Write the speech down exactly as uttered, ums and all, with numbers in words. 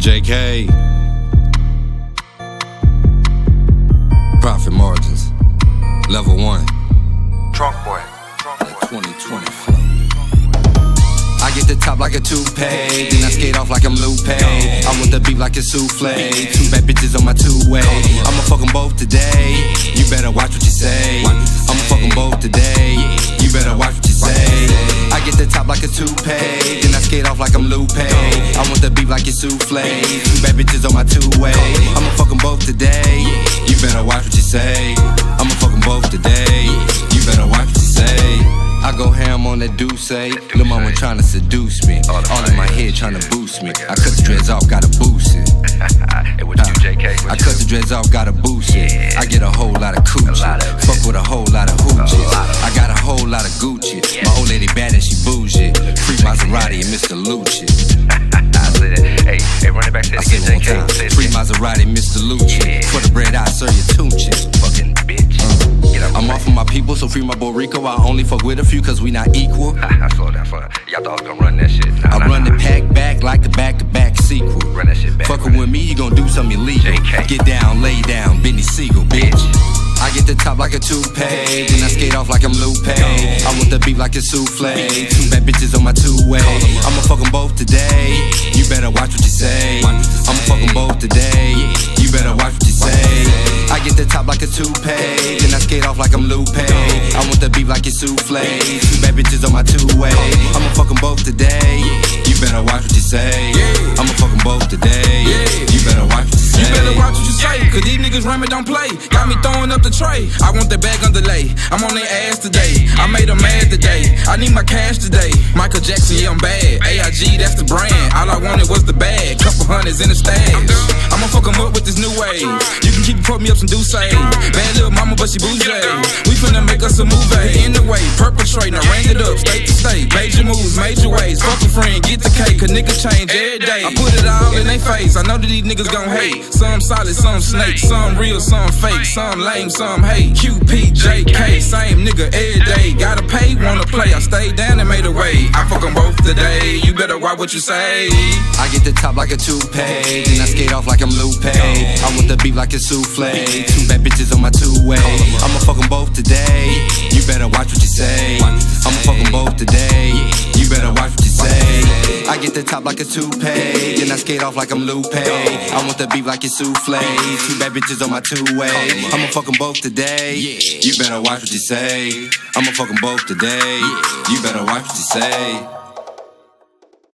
J K. Profit margins. Level one. Drunk boy. Drunk boy. twenty twenty flow. I get the top like a toupee, then I skate off like I'm Lupe. I want the beat like a souffle. Two bad bitches on my two-way. I'ma fuck them both today. You better watch what you say. I'ma fuck them both today. You better watch what you say. I get the top like a toupee, then I skate off like I'm Lupe. I want the beat like a souffle. Two bad bitches on my two-way. I'ma fuck them both today. You better watch what you say. I'ma fuck them both today. You better watch what you say. I go ham on that douce. Lil' mama tryna seduce me. All in my head tryna boost me. I cut the dreads off, gotta boost it. Hey, what you do, J K? I cut the dreads off, gotta boost it. I get a whole lot of coochie. Fuck with a whole lot of hoochies. I got a whole lot of Gucci. My old lady bad and she bougie. Free Maserati and Mister Lucci. I said it. Hey, hey, run it back to I said it one time. Free Maserati, Mister Lucci. For the bread, I serve you tunchi. Fucking bitch. I'm off of my people, so free my Borico. I only fuck with a few cause we not equal. I slow down for y'all thought I was gonna run that shit. Nah, I nah, run nah. the pack back like a back-to-back sequel. Run that shit back. Fuckin' with me, you gon' do something illegal. J K. Get down, lay down, Benny Siegel, bitch. I get the top like a toupee, then I skate off like I'm Lupe. I want the beat like a souffle. Two bad bitches on my two-way. I'ma fuck them both today. You better watch what you say. I'ma fuck them both today. You better watch what you say. I get the top like a toupee, then I skate off like I'm Lupe. I want the beat like a souffle. Two bad bitches on my two-way. I'ma fuck them both today. You better watch what you say. I'ma fuck them both today. You better watch what you say. You better watch what you say, cause these niggas run me don't play. Got me throwing up the tray. I want that bag underlay. I'm on their ass today. I made them mad today. I need my cash today. Michael Jackson, yeah, I'm bad. A I G, that's the brand. All I wanted was the bag. Couple hundreds in the stash. I'ma fuck them up with this new wave. You can keep putting me up some do say. Bad little mama, but she bougie. We finna make us a movie. In the way, perpetrate, now ring it up, state to state. Major moves, major ways. Fuck a friend, get the cake, cause niggas change every day. I put it all in their face. I know that these niggas gon' hate. Some solid, some snake, some real, some fake, some lame, some hate. Q P, J K, same nigga every day. Gotta pay, wanna play. I stayed down and made a way. I fuck them both today. You better watch what you say. I get the top like a toupee, then I skate off like I'm Lupe. I want the beat like a souffle. Two bad bitches on my two-way. I'ma fuck them both today. You better watch what you say. I'ma fuck them both today. You better watch what you say. I get the top like a toupee, then I skate off like I'm Lupe. I want the beat like a souffle. Two bad bitches on my two-way. I'ma fuck them both today. You better watch what you say. I'ma fuck them both today. You better watch what you say.